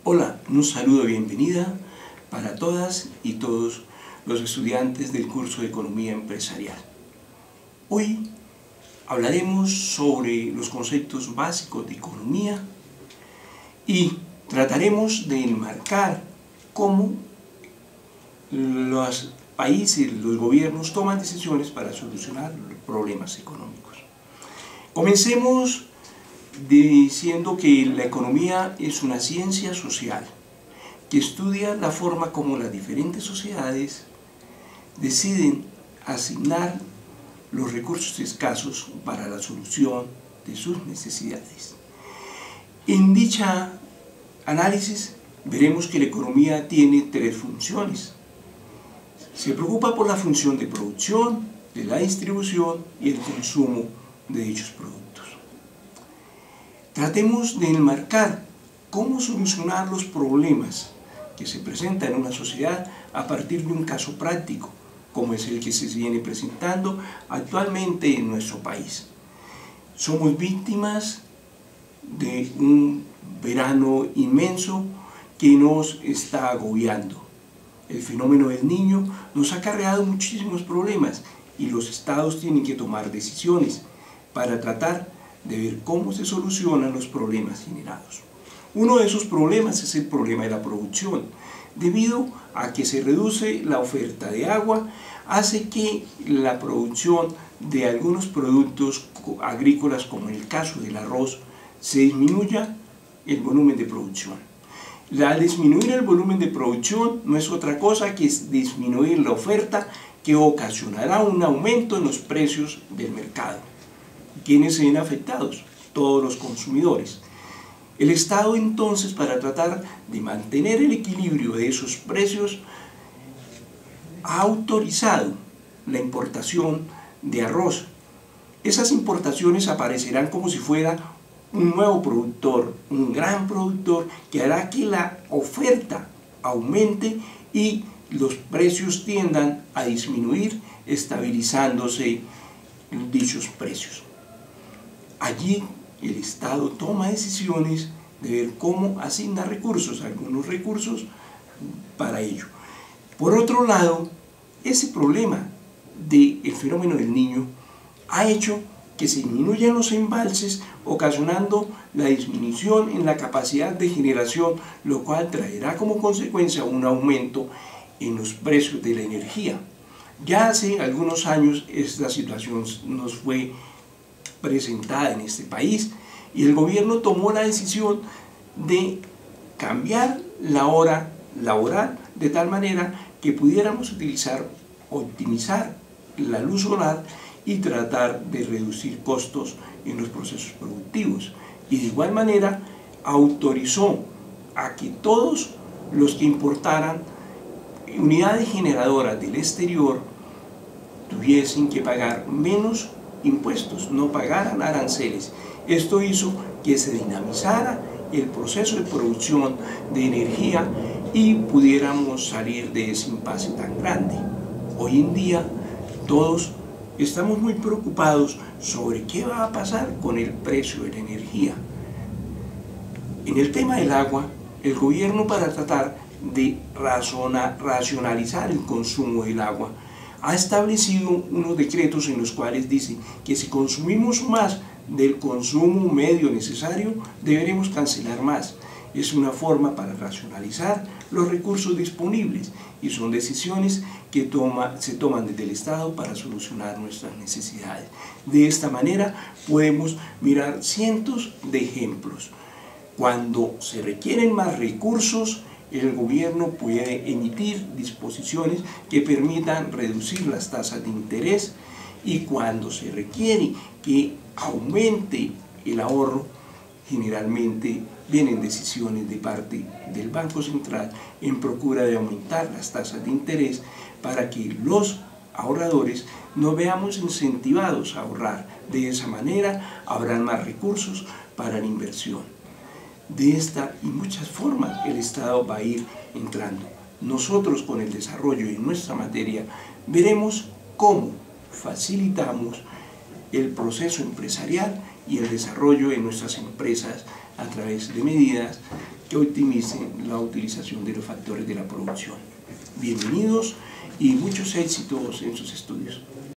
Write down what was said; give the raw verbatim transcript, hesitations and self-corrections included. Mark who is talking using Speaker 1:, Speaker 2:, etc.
Speaker 1: Hola, un saludo de bienvenida para todas y todos los estudiantes del curso de Economía Empresarial. Hoy hablaremos sobre los conceptos básicos de economía y trataremos de enmarcar cómo los países, los gobiernos toman decisiones para solucionar los problemas económicos. Comencemos diciendo que la economía es una ciencia social que estudia la forma como las diferentes sociedades deciden asignar los recursos escasos para la solución de sus necesidades. En dicha análisis veremos que la economía tiene tres funciones. Se preocupa por la función de producción, de la distribución y el consumo de dichos productos. Tratemos de enmarcar cómo solucionar los problemas que se presentan en una sociedad a partir de un caso práctico, como es el que se viene presentando actualmente en nuestro país. Somos víctimas de un verano inmenso que nos está agobiando. El fenómeno del Niño nos ha acarreado muchísimos problemas y los estados tienen que tomar decisiones para tratar de ver cómo se solucionan los problemas generados. Uno de esos problemas es el problema de la producción. Debido a que se reduce la oferta de agua, hace que la producción de algunos productos agrícolas, como en el caso del arroz, se disminuya el volumen de producción. Al disminuir el volumen de producción no es otra cosa que disminuir la oferta, que ocasionará un aumento en los precios del mercado. ¿Quiénes se ven afectados? Todos los consumidores. El Estado entonces, para tratar de mantener el equilibrio de esos precios, ha autorizado la importación de arroz. Esas importaciones aparecerán como si fuera un nuevo productor, un gran productor que hará que la oferta aumente y los precios tiendan a disminuir, estabilizándose dichos precios. Allí el Estado toma decisiones de ver cómo asigna recursos, algunos recursos para ello. Por otro lado, ese problema del fenómeno del Niño ha hecho que se disminuyan los embalses, ocasionando la disminución en la capacidad de generación, lo cual traerá como consecuencia un aumento en los precios de la energía. Ya hace algunos años esta situación nos fue presentada en este país y el gobierno tomó la decisión de cambiar la hora laboral de tal manera que pudiéramos utilizar, optimizar la luz solar y tratar de reducir costos en los procesos productivos. Y de igual manera autorizó a que todos los que importaran unidades generadoras del exterior tuviesen que pagar menos impuestos, no pagaran aranceles. Esto hizo que se dinamizara el proceso de producción de energía y pudiéramos salir de ese impasse tan grande. Hoy en día todos estamos muy preocupados sobre qué va a pasar con el precio de la energía. En el tema del agua, el gobierno, para tratar de razonar, racionalizar el consumo del agua, ha establecido unos decretos en los cuales dice que si consumimos más del consumo medio necesario, deberemos cancelar más. Es una forma para racionalizar los recursos disponibles y son decisiones que toma, se toman desde el Estado para solucionar nuestras necesidades. De esta manera podemos mirar cientos de ejemplos. Cuando se requieren más recursos, el gobierno puede emitir disposiciones que permitan reducir las tasas de interés, y cuando se requiere que aumente el ahorro, generalmente vienen decisiones de parte del Banco Central en procura de aumentar las tasas de interés para que los ahorradores nos veamos incentivados a ahorrar. De esa manera habrán más recursos para la inversión. De esta y muchas formas el Estado va a ir entrando. Nosotros, con el desarrollo de nuestra materia, veremos cómo facilitamos el proceso empresarial y el desarrollo de nuestras empresas a través de medidas que optimicen la utilización de los factores de la producción. Bienvenidos y muchos éxitos en sus estudios.